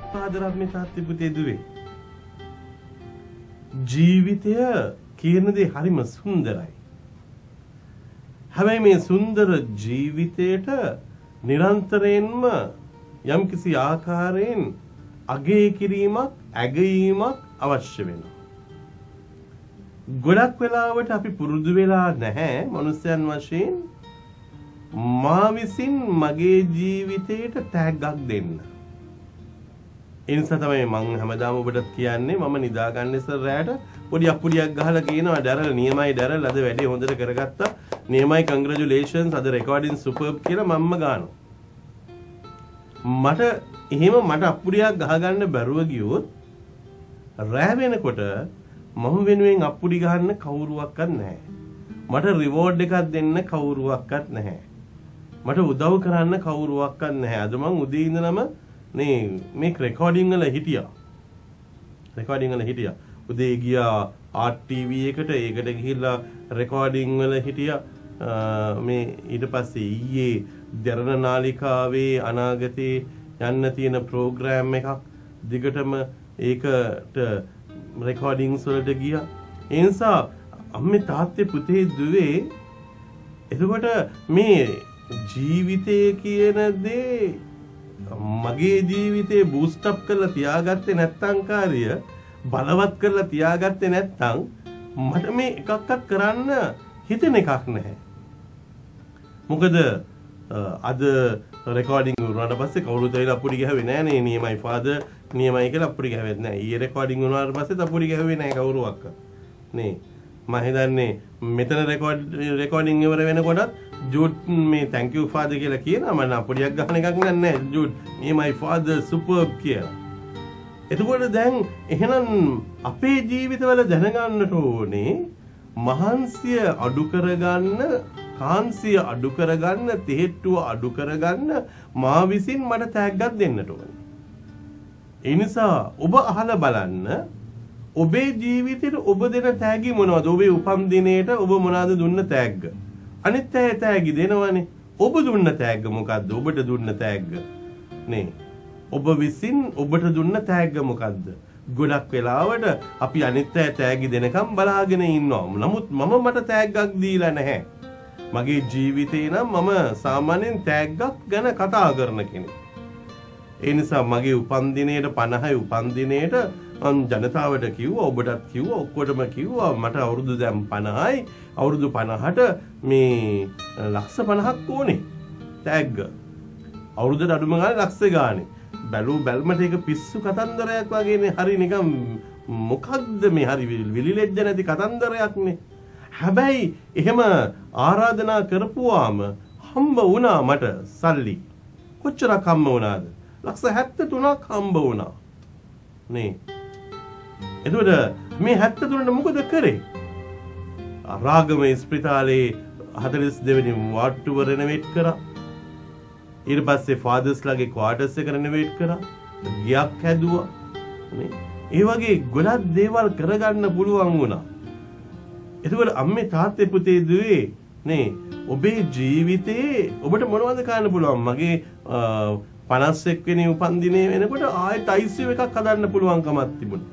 පාදරත් මේ තාත්තේ පුතේ දුවේ. ජීවිතය කියන දේ හරිම සුන්දරයි. හැබැයි මේ සුන්දර ජීවිතයට නිරන්තරයෙන්ම යම්කිසි ආකාරයෙන් අගය කිරීමක්, ඇගයීමක් අවශ්‍ය වෙනවා. ගොඩක් වෙලාවට අපි පුරුදු වෙලා නැහැ මනුස්සයන් වශයෙන් මා විසින් මගේ ජීවිතයට තෑග්ගක් දෙන්න. ඒ නිසා තමයි මම හැමදාම ඔබට කියන්නේ මම නිදා ගන්න ඉස්සර රැයට පොඩි අප්පුඩියක් ගහලා කියනවා ඩැරල් නියමයි ඩැරල් අද වැඩේ හොඳට කරගත්තා. නියමයි කන්ග්‍රැචුලේෂන්ස් අද රෙකෝඩින් සුපර්බ් කියලා මම්ම ගන්නවා. මට අප්පුඩියක් ගහගන්න බැරුව ගියොත් රැ වෙනකොට මම වෙනුවෙන් අප්පුඩි ගහන්න කවුරුවක්වත් නැහැ. මට රිවෝඩ් එකක් දෙන්න කවුරුවක්වත් නැහැ. මට උදව් කරන්න කවුරුවක්වත් නැහැ. අද මම උදේ ඉඳලම මේ රෙකෝඩින් වල හිටියා. උදේ ගියා RTV එකට ඒකට ගිහිල්ලා රෙකෝඩින් වල හිටියා. මේ ඊට පස්සේ ඊයේ දරණ නාලිකාවේ අනාගතේ යන්න තියෙන ප්‍රෝග්‍රෑම් එකක් දිගටම ඒකට රෙකෝඩින්ග්ස් වලට ගියා. ඒ නිසා අම්මේ තාත්තේ පුතේ දුවේ එතකොට මේ ජීවිතය කියන දේ මගේ ජීවිතේ බූස්ට් අප් කරලා තියාගත්තේ නැත්නම් කාර්ය බලවත් කරලා තියාගත්තේ නැත්නම් මට මේ එකක්වත් කරන්න හිතෙන එකක් නැහැ. මොකද අද රෙකෝඩින් වුණාට පස්සේ කවුරුත් ඇවිල්ලා අප්පුඩි ගහුවේ නැහැ නේ නියමයි ෆාදර් නියමයි කියලා අප්පුඩි ගහුවෙත් නැහැ. ඊයේ රෙකෝඩින් වුණාට පස්සේ අප්පුඩි ගහුවේ නැහැ කවුරුවක්වත්. නේ මම හිතන්නේ මෙතන රෙකෝඩින් ඉවර වෙනකොටත් ජූඩ් මේ thank you father කියලා කියනවා මම අප්පුඩියක් ගහන එකක් නෑ ජූඩ් නියමයි ෆාදර් සුපර්බ් කියලා. එතකොට දැන් එහෙනම් අපේ ජීවිතවල දැනගන්නට ඕනේ මහන්සිය අඩු කරගන්න කාන්සිය අඩු කරගන්න තෙහෙට්ටුව අඩු කරගන්න මා විසින් මට තෑග්ගක් දෙන්නට ඕනේ. ඒ නිසා ඔබ අහලා බලන්න ඔබේ ජීවිතේට ඔබ දෙන තෑගි මොනවද? ඔබේ උපන් දිනේට ඔබ මොනවාද දුන්න තෑග්ග? අනිත් අය තෑගි දෙනවනේ. ඔබ දුන්න තෑග්ග මොකද්ද? ඔබට දුන්න තෑග්ග නේ. ඔබ විසින් ඔබට දුන්න තෑග්ග මොකද්ද? ගොඩක් වෙලාවට අපි අනිත් අය තෑගි දෙනකම් බලාගෙන ඉන්නවා. නමුත් මම මට තෑග්ගක් දීලා නැහැ. මගේ ජීවිතේ නම් මම සාමාන්‍යයෙන් තෑග්ගක් ගැන කතා කරන කෙනෙක්. ඒ නිසා මගේ උපන් දිනේට 50යි උපන් දිනේට මම ජනතාවට කිව්වා ඔබටත් කිව්වා ඔක්කොටම කිව්වා මට අවුරුදු දැන් 50යි අවුරුදු 50ට මේ ලක්ෂ 50ක් ඕනේ තෑග්ග. අවුරුද්දට අඩුම ගානේ ලක්ෂ ගානේ. බැලුමට ඒක පිස්සු කතන්දරයක් වගේනේ. හරි නිකන් මොකක්ද මේ හරි විලිලෙජ්ජ නැති කතන්දරයක්නේ. හැබැයි එහෙම ආරාධනා කරපුවාම හම්බ වුණා මට සල්ලි. කොච්චරක් හම්බ වුණාද? ලක්ෂ 73ක් හම්බ වුණා. නේ. එතකොට මේ 73ට මොකද කරේ? රාගම ස්පිතාලේ 42 වෙනි වාට්ටුව රෙනොවේට් කරා. ඊට පස්සේ ෆාදර්ස්ලාගේ ක්වාටර්ස් එක රෙනොවේට් කරා. ගියක් හැදුවා. නේ. ඒ වගේ ගොඩක් දේවල් කරගන්න පුළුවන් වුණා. එතකොට අම්මේ තාත්තේ පුතේ දුවේ නේ ඔබේ ජීවිතේ ඔබට මොනවද කරන්න පුළුවන්? මගේ 51 වෙනි උපන්දිනේ වෙනකොට ආයෙත් ICU එකක් හදන්න පුළුවන්කමක් තිබුණා.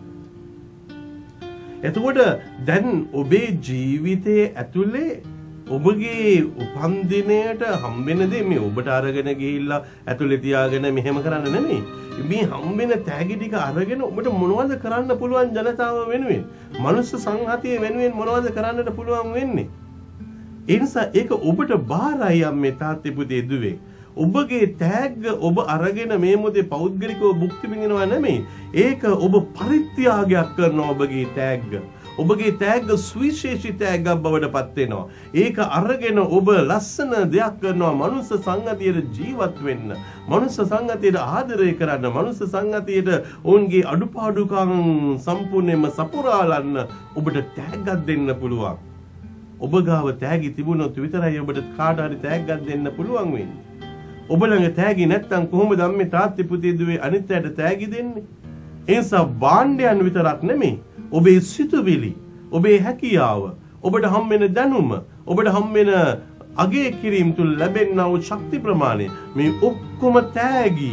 එතකොට දැන් ඔබේ ජීවිතයේ ඇතුලේ ඔබගේ උපන්දිනයට හම්බෙන දේ මේ ඔබට අරගෙන ගිහිල්ලා ඇතුලේ තියාගෙන මෙහෙම කරන්න නෙමෙයි. මේ හම්බෙන තෑගි ටික අරගෙන ඔබට මොනවද කරන්න පුළුවන් ජනතාව වෙනුවෙන්? මනුස්ස සංහතිය වෙනුවෙන් මොනවද කරන්නට පුළුවන් වෙන්නේ? ඒ නිසා ඒක ඔබට බාරයි අම්මේ තාත්තේ පුතේ දුවේ. ඔබගේ තෑග්ග ඔබ අරගෙන මේ මොදේ පෞද්ගලිකව භුක්ති විඳිනවා නෙමෙයි. ඒක ඔබ පරිත්‍යාගයක් කරනවා ඔබගේ තෑග්ග. ඔබගේ තෑග්ග සුවිශේෂී තෑග්ගක් බවට පත් වෙනවා. ඒක අරගෙන ඔබ ලස්සන දෙයක් කරනවා මනුස්ස සංගතියට ජීවත් වෙන්න. මනුස්ස සංගතියට ආදරය කරන්න. මනුස්ස සංගතියට ඔවුන්ගේ අඩුපාඩුකම් සම්පූර්ණයෙන්ම සපුරාලන්න ඔබට තෑග්ගක් දෙන්න පුළුවන්. ඔබ ගාව තෑගි තිබුණොත් විතරයි ඔබට කාට හරි තෑග්ගක් දෙන්න පුළුවන් වෙන්නේ. ඔබ ළඟ තෑගි නැත්නම් කොහොමද අම්මේ තාත්තේ පුතේ දුවේ අනිත් අයට තෑගි දෙන්නේ? ඒ නිසා භාණ්ඩයන් විතරක් නෙමෙයි ඔබේ සිතුවිලි, ඔබේ හැකියාව, ඔබට හම්බෙන දැනුම, ඔබට හම්බෙන අගය කිරීම තුල ලැබෙනා වූ ශක්ති ප්‍රමාණය මේ ඔක්කොම තෑගි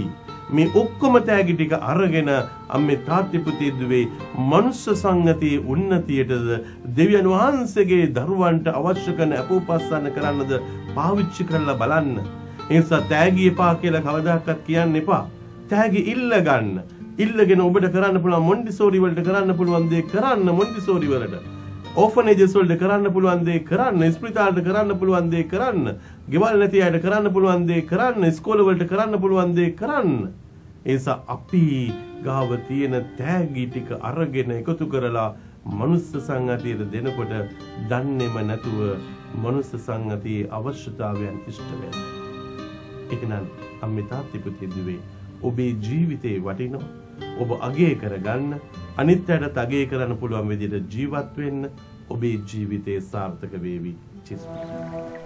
මේ ඔක්කොම තෑගි ටික අරගෙන අම්මේ තාත්ති පුතේ දුවේ මනුෂ්‍ය සංගතියේ උන්නතියටද දෙවියන් වහන්සේගේ දරුවන්ට අවශ්‍ය කරන අපෝපස්සන කරන්නද පාවිච්චි කරලා බලන්න. ඒ නිසා තෑගි එපා කියලා කවදාකවත් කියන්න එපා. තෑගි ඉල්ල ගන්න. ඉල්ලගෙන ඔබට කරන්න පුළුවන් මොන්ටිසෝරි වලට කරන්න පුළුවන් දේ කරන්න මොන්ටිසෝරි වලට. ඕෆනේජස් වලට කරන්න පුළුවන් දේ කරන්න, ස්පිරිතාලට කරන්න පුළුවන් දේ කරන්න, ගෙවල් නැති අයට කරන්න පුළුවන් දේ කරන්න, ඉස්කෝල වලට කරන්න පුළුවන් දේ කරන්න. ඒ නිසා අපි ගාව තියෙන තෑගි ටික අරගෙන එකතු කරලා මනුස්ස සංගතියට දෙනකොට දන්නේම නැතුව මනුස්ස සංගතියේ අවශ්‍යතාවයන් ඉෂ්ට වෙනවා. ඒක නම් අම්මේ තාත්ති පුතේ දුවේ ඔබේ ජීවිතේ වටිනවා. ඔබ අගය කරගන්න, අනිත් අයටත් අගය කරන්න පුළුවන් විදිහට ජීවත් වෙන්න. ඔබේ ජීවිතේ සාර්ථක වේවි. චිස්.